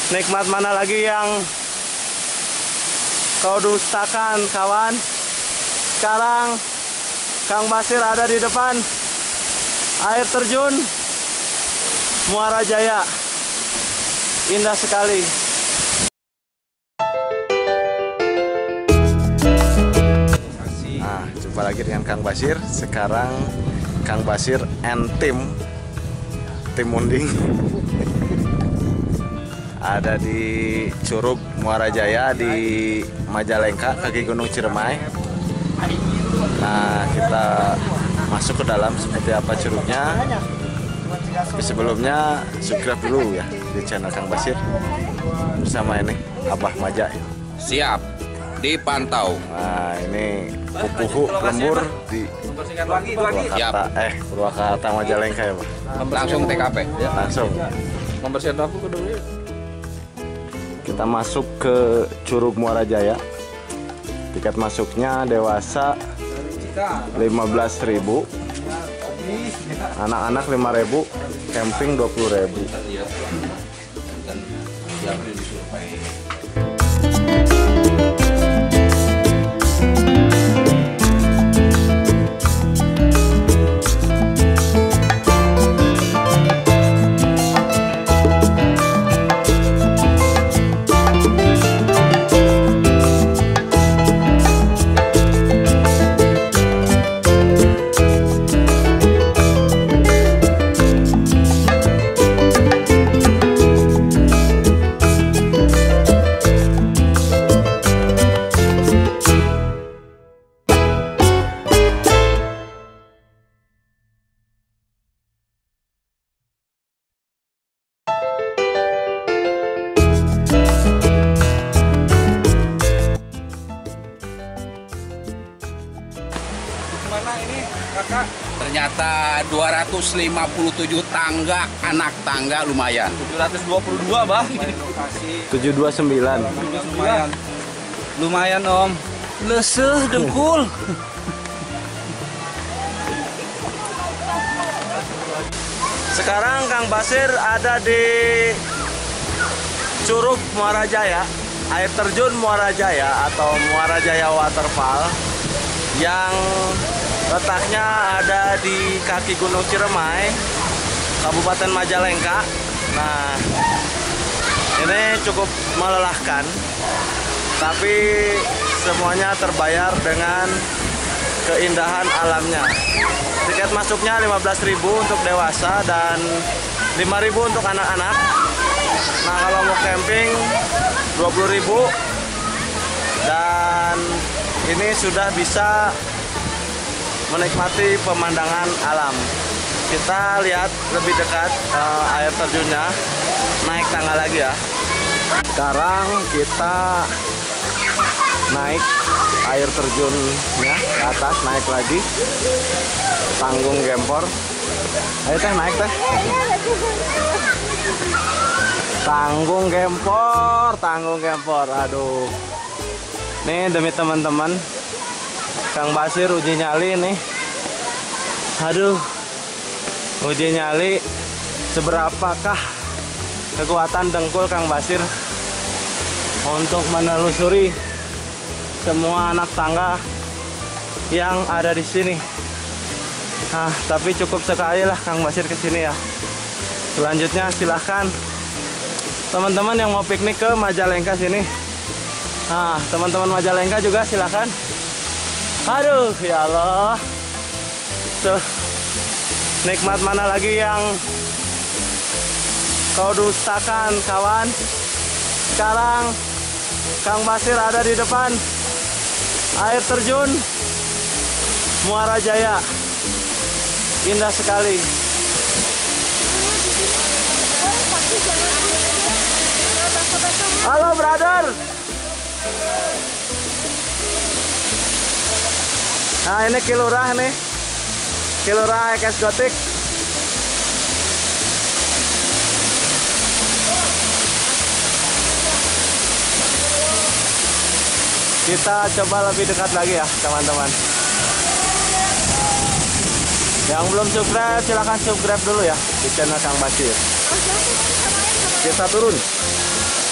Nikmat mana lagi yang kau dustakan, kawan? Sekarang Kang Basir ada di depan air terjun Muara Jaya. Indah sekali. Nah, jumpa lagi dengan Kang Basir. Sekarang Kang Basir and tim Munding ada di Curug Muara Jaya di Majalengka, kaki Gunung Ciremai. Nah, kita masuk ke dalam seperti apa curugnya. Tapi sebelumnya subscribe dulu ya di channel Kang Basir bersama ini Abah Maja. Siap dipantau. Nah, ini pupuhu lembur di Purwakarta, Purwakarta Majalengka ya, Pak. Langsung TKP. Ya, langsung. Membersihkan dapur dulu. Kita masuk ke Curug Muara Jaya. Tiket masuknya dewasa 15.000, anak-anak 5.000, camping 20.000. Mana ini kakak? Ternyata 257 tangga, anak tangga lumayan. 722 bah. 729. Lumayan om. Leseh dengkul. Sekarang Kang Basir ada di Curug Muara Jaya, air terjun Muara Jaya atau Muara Jaya Waterfall yang letaknya ada di kaki Gunung Ciremai, Kabupaten Majalengka. Nah, ini cukup melelahkan, tapi semuanya terbayar dengan keindahan alamnya. Tiket masuknya 15.000 untuk dewasa dan 5.000 untuk anak-anak. Nah, kalau mau camping 20.000 dan ini sudah bisa menikmati pemandangan alam. Kita lihat lebih dekat air terjunnya, naik tangga lagi ya. Sekarang kita naik air terjunnya ke atas, naik lagi tanggung gempor. Ayo teh, naik teh. Tanggung gempor. Aduh. Nih demi teman-teman, Kang Basir uji nyali nih. Aduh, uji nyali seberapakah kekuatan dengkul Kang Basir untuk menelusuri semua anak tangga yang ada di sini. Nah, tapi cukup sekali lah Kang Basir ke sini ya. Selanjutnya silahkan teman-teman yang mau piknik ke Majalengka sini. Nah, teman-teman Majalengka juga silakan. Aduh, ya Allah. Tuh, nikmat mana lagi yang kau dustakan, kawan? Sekarang Kang Basir ada di depan air terjun Muara Jaya. Indah sekali. Halo, brother. Nah, ini Kilurah nih. Kilurah EKS Gotik. Kita coba lebih dekat lagi ya, teman-teman. Yang belum subscribe, silahkan subscribe dulu ya di channel Kang Basir. Kita turun.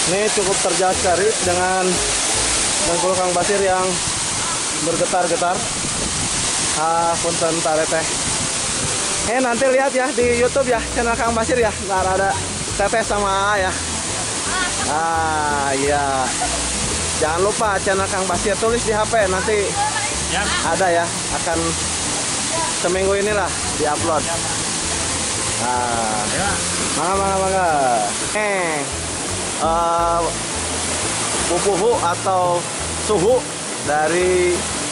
Ini cukup terjal sekali dengan dengkul Kang Basir yang bergetar-getar. Punten tareteh. Nanti lihat ya di YouTube ya, channel Kang Basir ya. Ntar ada teteh sama ya. Iya. Jangan lupa channel Kang Basir, tulis di HP nanti ada ya, akan seminggu inilah diupload. Mangga. Pupuhu atau suhu dari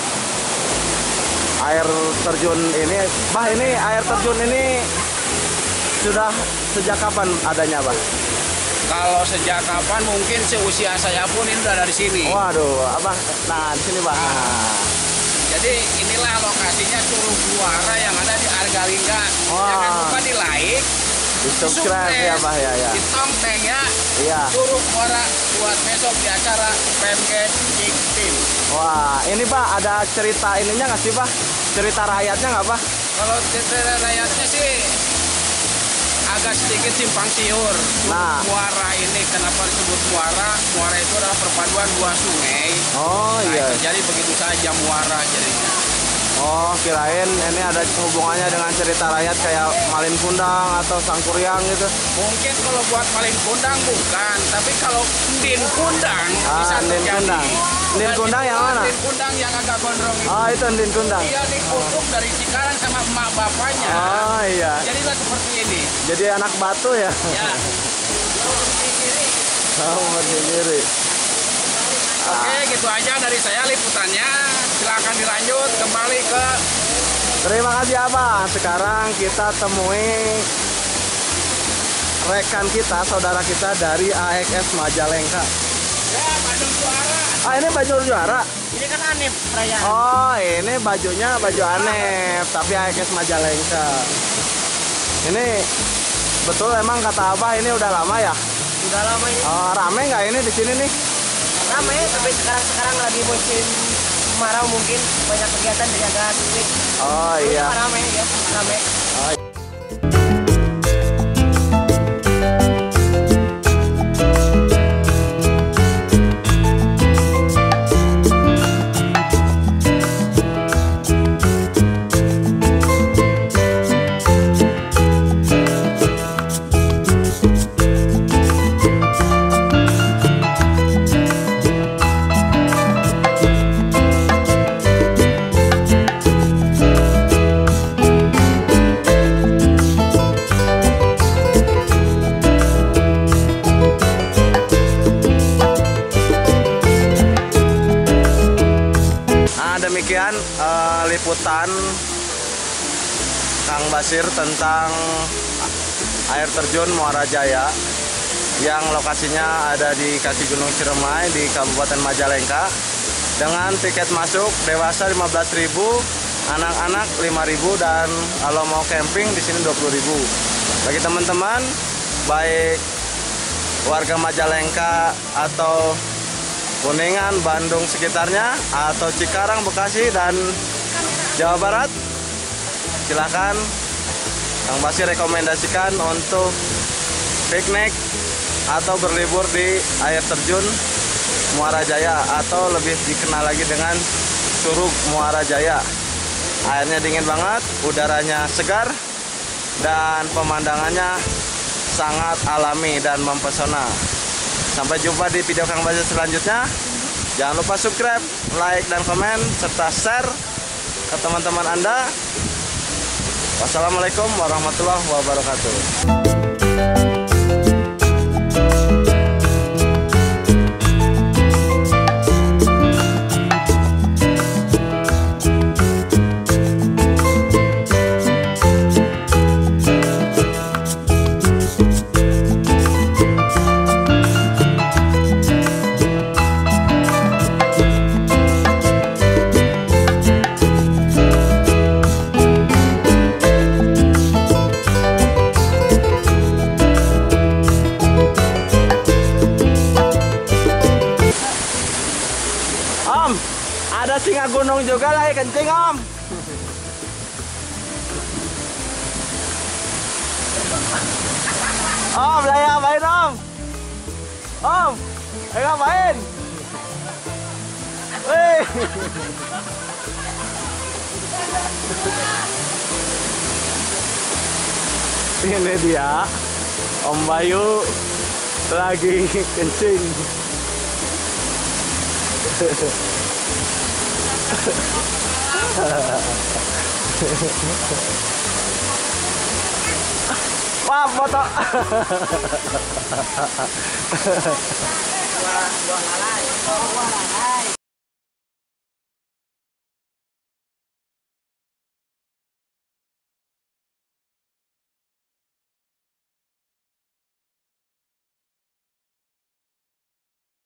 air terjun ini, Bah, ini air terjun ini sudah sejak kapan adanya, Bah? Kalau sejak kapan mungkin seusia saya pun ini udah dari sini. Waduh, Abah. Nah, di sini, Bah. Jadi inilah lokasinya Curug Muara yang ada di Argalingga. Wah. Jangan lupa di like, Di subscribe ya, Bah, ya. di tongteng ya. Iya. Curug Muara buat besok di acara PMG Big Team. Wah, ini, Bah, ada cerita ininya nggak sih, Bah? Cerita rakyatnya nggak, Bah? Kalau cerita rakyatnya sih agak sedikit simpang siur. Nah. Muara ini kenapa disebut muara? Muara itu adalah perpaduan dua sungai. Oh, iya. Jadi begitu saja muara jadinya. Oh, kirain ini ada hubungannya dengan cerita rakyat kayak Malin Kundang atau Sangkuriang gitu. Mungkin kalau buat Malin Kundang bukan, tapi kalau Ndin Kundang bisa Ndin terjadi. Kundang. Ndin Dan Kundang itu yang mana? Ndin Kundang yang agak gondrong itu. Oh, itu Ndin Kundang. Dia dikutuk dari Cikarang sama emak bapaknya. Oh, iya. Jadilah seperti ini. Jadi anak batu ya? Ya. Oh, berdiri. Oke, gitu aja dari saya liputannya. Silakan dilanjut kembali ke. Terima kasih, Abah. Sekarang kita temui rekan kita, saudara kita dari AXS Majalengka. Ya, baju juara. Ini baju juara. Ini kan aneh perayaan. Oh, ini bajunya baju ANEF, tapi AXS Majalengka. Ini betul emang kata Abah ini udah lama ya? Udah lama ini. Oh, rame nggak ini di sini nih? Rame, tapi sekarang lagi musim kemarau mungkin banyak kegiatan jadi agak sepi. Oh iya. Rame ya, rame. Demikian liputan Kang Basir tentang air terjun Muara Jaya yang lokasinya ada di kaki Gunung Ciremai di Kabupaten Majalengka dengan tiket masuk dewasa 15.000, anak-anak 5.000, dan kalau mau camping di sini 20.000. Bagi teman-teman baik warga Majalengka atau Kuningan, Bandung sekitarnya, atau Cikarang, Bekasi, dan Jawa Barat, silakan Kang Basir rekomendasikan untuk piknik atau berlibur di air terjun Muara Jaya, atau lebih dikenal lagi dengan Curug Muara Jaya. Airnya dingin banget, udaranya segar, dan pemandangannya sangat alami dan mempesona. Sampai jumpa di video Kang Basir selanjutnya. Jangan lupa subscribe, like, dan komen, serta share ke teman-teman Anda. Wassalamualaikum warahmatullahi wabarakatuh. Ada singa gunung juga lagi kencing, Om. Om, lagi apain, Om? Om, ngapain? Wih. Ini dia Om Bayu lagi kencing. Wah, foto. Buah lalai.